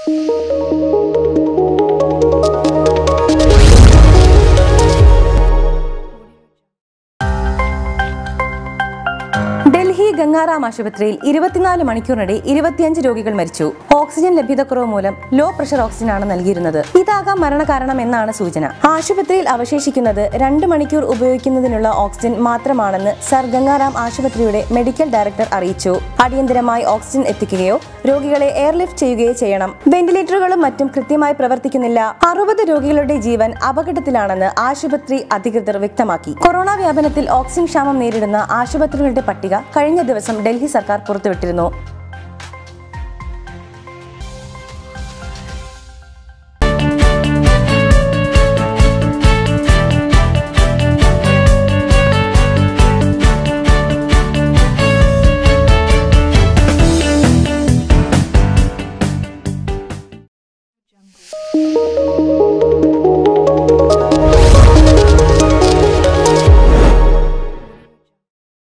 ഡൽഹി ഗംഗാറാം ആശുപത്രിയിൽ 24 മണിക്കൂറിനിടെ 25 രോഗികൾ മരിച്ചു. ഓക്സിജൻ ലഭ്യതക്കുറവ് മൂലം ലോ പ്രഷർ ഓക്സിജനാണ് നൽകിയിരുന്നത്. ഇതാകാം മരണകാരണം എന്നാണ് സൂചന. ആശുപത്രിയിൽ അവശേഷിക്കുന്നത് 2 മണിക്കൂർ ഉപയോഗിക്കുന്നതിനുള്ള ഓക്സിജൻ മാത്രമാണെന്ന് സർ ഗംഗാറാം ആശുപത്രിയുടെ മെഡിക്കൽ ഡയറക്ടർ അറിയിച്ചു. അടിയന്തരമായി ഓക്സിജൻ എത്തിക്കുകയോ രോഗികളെ എയർലിഫ്റ്റ് ചെയ്യുകയോ ചെയ്യണം. വെന്റിലേറ്ററുകളും മറ്റും കൃത്യമായി പ്രവർത്തിക്കുന്നില്ല. 60 രോഗികളുടെ ജീവൻ അപകടത്തിലാണെന്ന് ആശുപത്രി അധികൃതർ വ്യക്തമാക്കി. കൊറോണ വ്യാപനത്തിൽ ഓക്സിജൻ ക്ഷാമം നേരിടുന്ന ആശുപത്രികളുടെ പട്ടിക കഴിഞ്ഞ ദിവസം ഡൽഹി സർക്കാർ പുറത്തുവിട്ടിരുന്നു.